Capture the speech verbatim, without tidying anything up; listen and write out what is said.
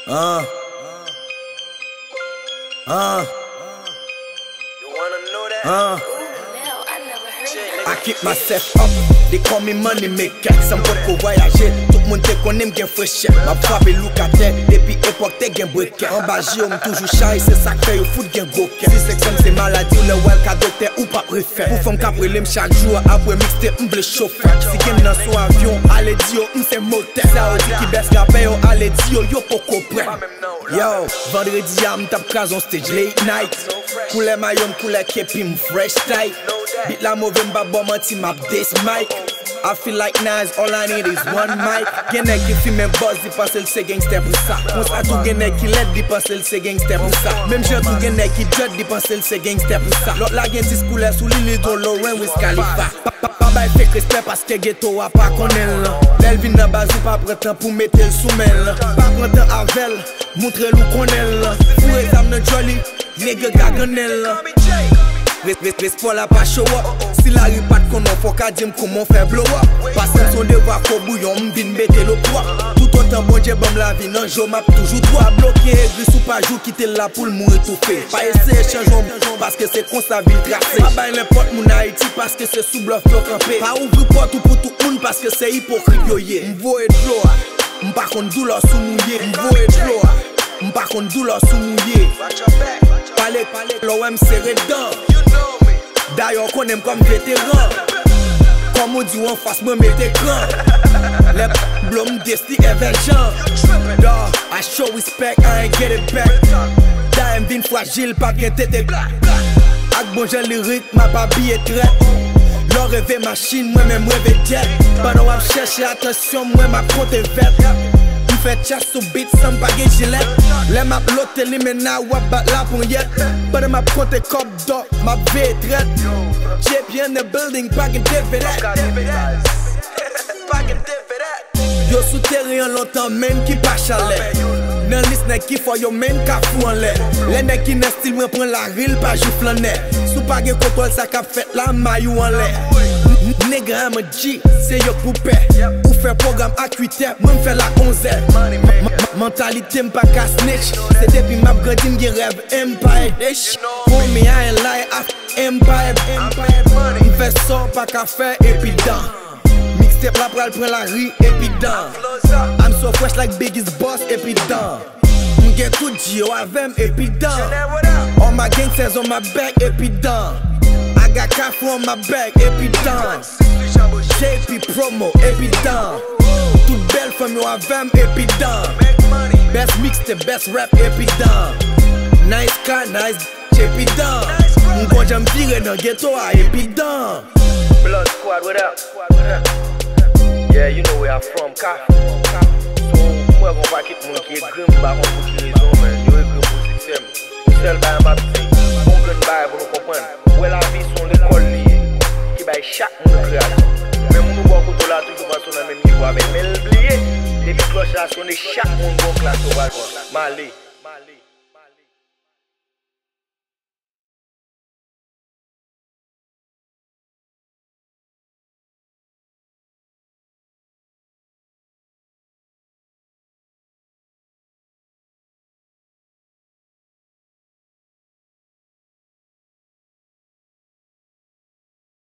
Uh. Uh. You wanna know that? Uh. Hell, I never heard I keep myself up, they call me money maker. Some beaucoup voyager, tout moun te konnen gen fraîche. Ma frappe look à terre, depuis époque te gen briquet. En bas j'ai on toujours charré, c'est ça que fait au foot gen goké. Si seksem c'est maladie, ou le well ka docteur ou pas préfet. Pour femme ka prélem chaque jour, après mixte m'ble chauffeur. Si gen nan son avion, allez di yo, m'se moteur. Ça ou di ki bes rapé yo, allez di yo, yo poko prêt. Yo, vendredi à m'tap kras on stage late night. Koule mayon, koule kepi m'fresh tight. Beat la mauvaise mba bon manti map this mic. I feel like Nas, all I need is one mic. Gene ki fi men buzz, di passe l'se gangster pou sa. Ons a tou gene ki let, di passe l'se gangster pou sa. Même jen tou gene ki jet, di passe l'se gangster pou sa. Lot la gen tis koule sou Lili Don Lauren Wiz Khalifa. Pa bay fake respect paske ghetto a pa konen lan. Lel vin nan bazou pa pretan pou mette l soumen lan. Pa pretan avel, montre lou konen lan. Fou exam nan jolly, nigga gaganel lan. Respect la pa show up. Si la ripat konon fok a dim koman fè blow up. Pasen son devwa ko bouyon m'vin bete lo poa. Tout autant bon Dieu bam la vie nan jo map toujours droit. Bloqué gris ou pas jou kite la pou l'mou étouffé. Pa ese chanjon parce que c'est kon sa ville tracé. Pa bay n'importe moun Haïti parce que c'est sous bluff yo campé. Pa ouvri porte ou pour tout moun parce que c'est hypocrite yo ye. M'voye d'lo a, m'pa kon douleur sou mouye. M'voye d'lo a, m'pa kon douleur sou mouye. Pale pale lo wè m'serre dan. D'ailleurs konem comme vétéran. Comme on dit en face moi mette écran. Les blom desti évengeant. I show respect, I ain't get it back. D'ailleurs vin fragile, pas bien tête. Ak bon jen lyrique, ma pa billet traite. L'on rêve machine, moi même rêve jet. Pendant wap chercher attention, moi ma compte est verte. Fait chasse sous beat sans bagay gilet. Les map lote li mena wap bat la pou yet. But map konte kop do, map ve tret. J P in the building, pagin defe that. Yo sou terre an lontan men ki pa chalet. Nan lis nek ki fo yo men ka fou an lè. Les nek ki nan stil mwen pren la ril pa jou flanè. Sou pagin kontrol sa kap fet la mayou an lè. Nigga I'm a G, c'est yo poupée. Ou fait programme à huit heures, moi m'fais la onze heures. Mentalité m'pas ka snitch. C'est depuis m'a grandi m'gen rêve empire. For me I ain't lie, I empire. M'fais ça pas ka faire et puis dans. Mixtape la pral prend la rue et puis dans. I'm so fresh like Biggie's boss et puis dans. M'gen tout Gio avem et puis dans. All my gangsters on my back et puis dans. I got cash on my back, et puis dans. J P promo, et puis dans. Toute belle femme yo avem, et puis dans. Best mix, the best rap, et puis dans. Nice car, nice, et puis dans. M'gon j'aime virer dans ghetto, et puis dans. Blood squad, what up? Yeah, you know where I'm from, car. So, moi gon pa kit moun ki e grim ba kon pou ki rezon, men. Yo e grim pou siksem. Pou sel ba yon bap se. Kon blon ba yon pou nou kompren. Où la vie sont l'école liée, qui baille chaque monde création. Même nous beaucoup de là toujours dans le même niveau avec mais oublié, les cloches à sonner chaque monde bon classe au balcon. Malé.